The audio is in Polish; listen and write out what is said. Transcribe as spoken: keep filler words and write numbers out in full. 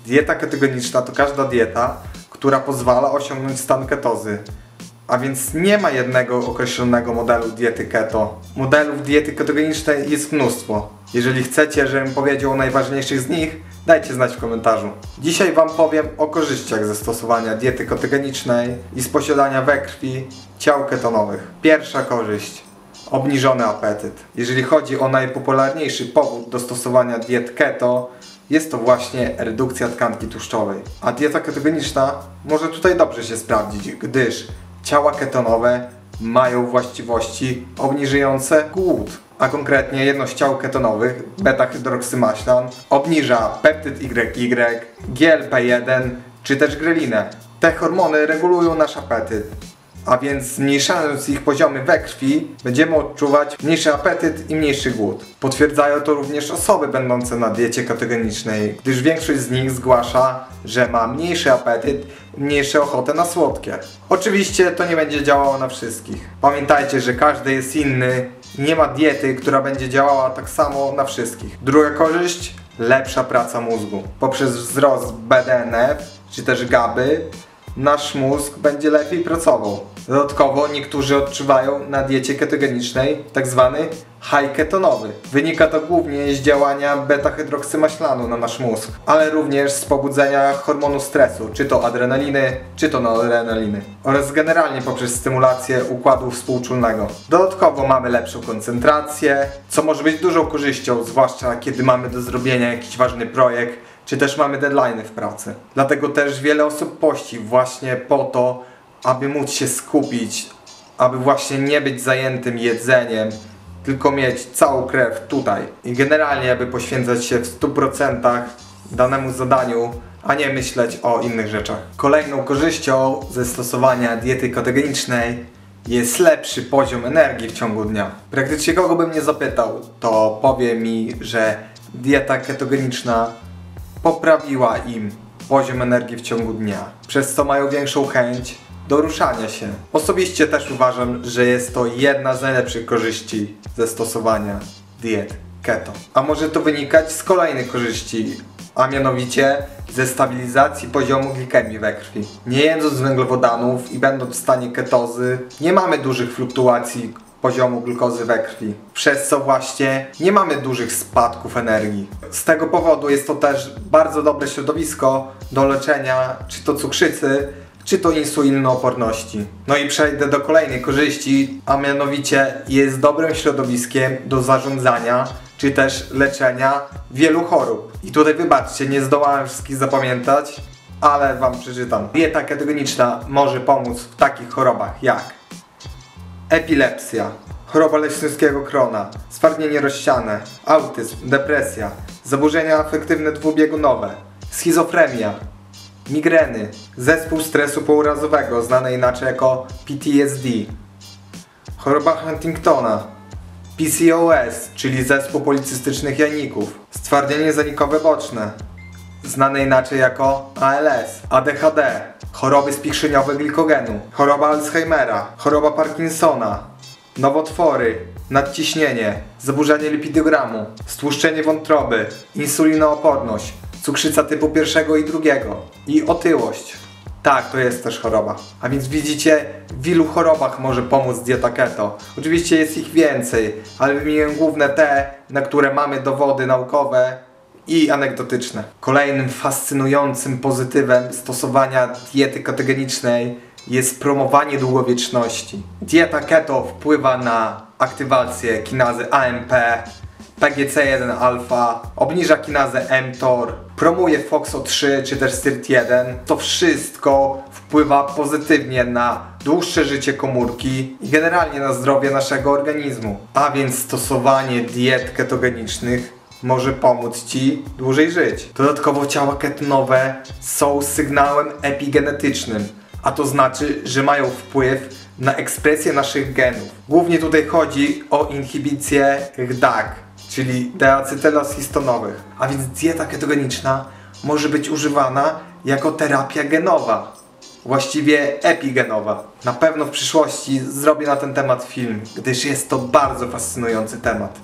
Dieta ketogeniczna to każda dieta, która pozwala osiągnąć stan ketozy. A więc nie ma jednego określonego modelu diety keto. Modelów diety ketogenicznej jest mnóstwo. Jeżeli chcecie, żebym powiedział o najważniejszych z nich, dajcie znać w komentarzu. Dzisiaj Wam powiem o korzyściach ze stosowania diety ketogenicznej i z posiadania we krwi ciał ketonowych. Pierwsza korzyść. Obniżony apetyt. Jeżeli chodzi o najpopularniejszy powód do stosowania diet keto, jest to właśnie redukcja tkanki tłuszczowej. A dieta ketogeniczna może tutaj dobrze się sprawdzić, gdyż ciała ketonowe mają właściwości obniżające głód. A konkretnie jedno z ciał ketonowych, beta-hydroksymaślan, obniża peptyd Y Y, G L P jeden czy też grelinę. Te hormony regulują nasz apetyt. A więc zmniejszając ich poziomy we krwi, będziemy odczuwać mniejszy apetyt i mniejszy głód. Potwierdzają to również osoby będące na diecie ketogenicznej, gdyż większość z nich zgłasza, że ma mniejszy apetyt i mniejszą ochotę na słodkie. Oczywiście to nie będzie działało na wszystkich. Pamiętajcie, że każdy jest inny i nie ma diety, która będzie działała tak samo na wszystkich. Druga korzyść, lepsza praca mózgu. Poprzez wzrost B D N F czy też GABy nasz mózg będzie lepiej pracował. Dodatkowo niektórzy odczuwają na diecie ketogenicznej tak zwany high ketonowy. Wynika to głównie z działania beta-hydroksymaślanu na nasz mózg, ale również z pobudzenia hormonu stresu, czy to adrenaliny, czy to noradrenaliny, oraz generalnie poprzez stymulację układu współczulnego. Dodatkowo mamy lepszą koncentrację, co może być dużą korzyścią, zwłaszcza kiedy mamy do zrobienia jakiś ważny projekt, czy też mamy deadline'y w pracy. Dlatego też wiele osób pości właśnie po to, aby móc się skupić, aby właśnie nie być zajętym jedzeniem, tylko mieć całą krew tutaj. I generalnie aby poświęcać się w stu procentach danemu zadaniu, a nie myśleć o innych rzeczach. Kolejną korzyścią ze stosowania diety ketogenicznej jest lepszy poziom energii w ciągu dnia. Praktycznie kogo bym nie zapytał, to powie mi, że dieta ketogeniczna poprawiła im poziom energii w ciągu dnia, przez co mają większą chęć do ruszania się. Osobiście też uważam, że jest to jedna z najlepszych korzyści ze stosowania diet keto. A może to wynikać z kolejnych korzyści, a mianowicie ze stabilizacji poziomu glikemii we krwi. Nie jedząc węglowodanów i będąc w stanie ketozy, nie mamy dużych fluktuacji poziomu glukozy we krwi, przez co właśnie nie mamy dużych spadków energii. Z tego powodu jest to też bardzo dobre środowisko do leczenia czy to cukrzycy, czy to insulinooporności. No i przejdę do kolejnej korzyści, a mianowicie jest dobrym środowiskiem do zarządzania czy też leczenia wielu chorób. I tutaj wybaczcie, nie zdołałem wszystkich zapamiętać, ale Wam przeczytam. Dieta ketogeniczna może pomóc w takich chorobach jak epilepsja, choroba leśniowskiego krona, stwardnienie rozsiane, autyzm, depresja, zaburzenia afektywne dwubiegunowe, schizofrenia, migreny, zespół stresu pourazowego, znany inaczej jako P T S D, choroba Huntingtona, P C O S, czyli zespół policystycznych jajników, stwardnienie zanikowe boczne, znane inaczej jako A L S, A D H D, choroby spichrzeniowe glikogenu, choroba Alzheimera, choroba Parkinsona, nowotwory, nadciśnienie, zaburzenie lipidogramu, stłuszczenie wątroby, insulinooporność, cukrzyca typu pierwszego i drugiego i otyłość. Tak, to jest też choroba. A więc widzicie, w ilu chorobach może pomóc dieta keto. Oczywiście jest ich więcej, ale wymieniłem główne te, na które mamy dowody naukowe i anegdotyczne. Kolejnym fascynującym pozytywem stosowania diety ketogenicznej jest promowanie długowieczności. Dieta keto wpływa na aktywację kinazy A M P, P G C jeden alfa, obniża kinazę mTOR, promuje F O X O trzy czy też S I R T jeden. To wszystko wpływa pozytywnie na dłuższe życie komórki i generalnie na zdrowie naszego organizmu. A więc stosowanie diet ketogenicznych może pomóc Ci dłużej żyć. Dodatkowo ciała ketonowe są sygnałem epigenetycznym, a to znaczy, że mają wpływ na ekspresję naszych genów. Głównie tutaj chodzi o inhibicję R D A C, czyli deacetylas histonowych. A więc dieta ketogeniczna może być używana jako terapia genowa, właściwie epigenowa. Na pewno w przyszłości zrobię na ten temat film, gdyż jest to bardzo fascynujący temat.